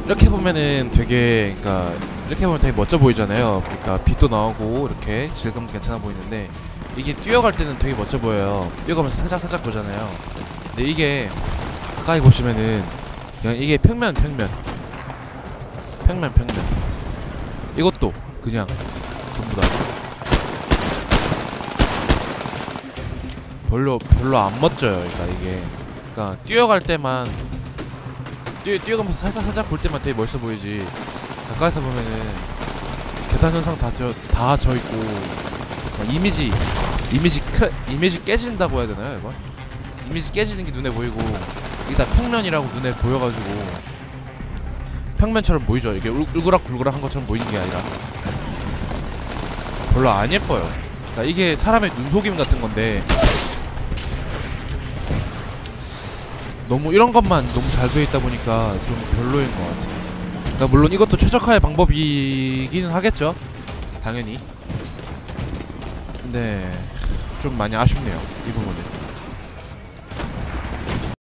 이렇게 보면은 되게, 그러니까 이렇게 보면 되게 멋져 보이잖아요. 그러니까 빛도 나오고 이렇게 질감도 괜찮아 보이는데, 이게 뛰어갈 때는 되게 멋져 보여요. 뛰어가면서 살짝 보잖아요. 근데 이게 가까이 보시면은 그냥 이게 평면. 이것도 그냥 전부 다 별로 안 멋져요. 그러니까 이게, 그러니까 뛰어갈 때만 뛰어가면서 살짝 볼 때만 되게 멋있어 보이지, 가까이서 보면은 계단 현상 다 져 있고, 이미지 깨진다고 해야 되나요, 이건? 이미지 깨지는 게 눈에 보이고, 이게 다 평면이라고 눈에 보여가지고 평면처럼 보이죠. 이게 울그락불그락한 것처럼 보이는 게 아니라 별로 안 예뻐요. 그러니까 이게 사람의 눈속임 같은 건데, 너무 이런 것만 너무 잘 되어 있다 보니까 좀 별로인 것 같아요. 그러니까 물론 이것도 최적화의 방법이기는 하겠죠, 당연히. 근데 좀 많이 아쉽네요, 이 부분은.